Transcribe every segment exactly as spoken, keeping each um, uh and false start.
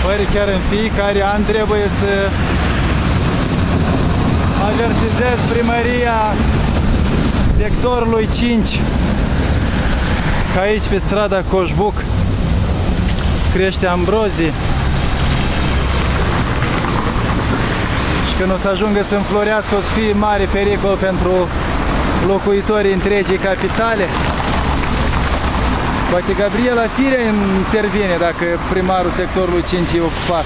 ori chiar în fiecare an trebuie să avertizez primăria sectorului cinci că aici pe strada Coșbuc crește ambrozii și când o să ajungă să înflorească o să fie mare pericol pentru locuitorii întregii capitale. Poate Gabriela Firea intervine dacă primarul sectorului cinci e ocupat.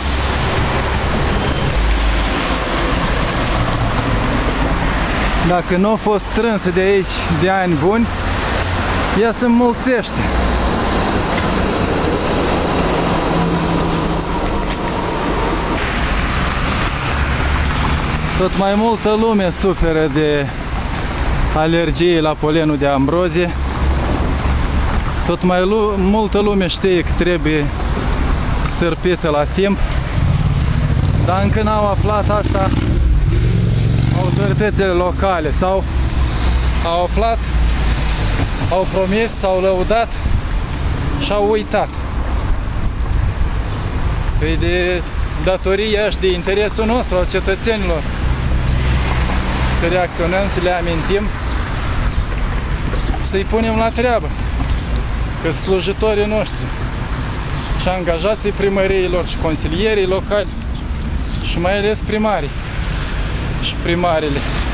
Dacă nu a fost strânsă de aici de ani buni, ea se înmulțește. Tot mai multă lume suferă de alergie la polenul de ambrozie. Tot mai lu multă lume știe că trebuie stârpită la timp, dar încă n-au aflat asta autoritățile locale sau au aflat, au promis, s-au lăudat și au uitat. E de datoria și de interesul nostru al cetățenilor să reacționăm, să le amintim, să-i punem la treabă, că slujitorii noștri și angajații primăriilor și consilierii locali și mai ales primarii și primarele